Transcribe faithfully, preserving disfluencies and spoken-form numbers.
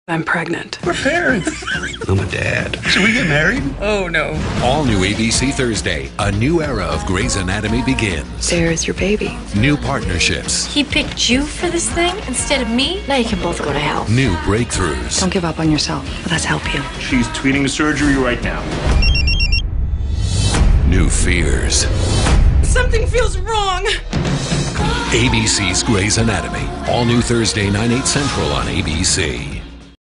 I'm pregnant. We're parents. I'm a dad. Should we get married? Oh, no. All new A B C Thursday. A new era of Grey's Anatomy begins. There's your baby. New partnerships. He picked you for this thing instead of me? Now you can both go to hell. New breakthroughs. Don't give up on yourself. Let us help you. She's tweeting the surgery right now. New fears. Something feels wrong. A B C's Grey's Anatomy. All new Thursday, nine, eight central on A B C.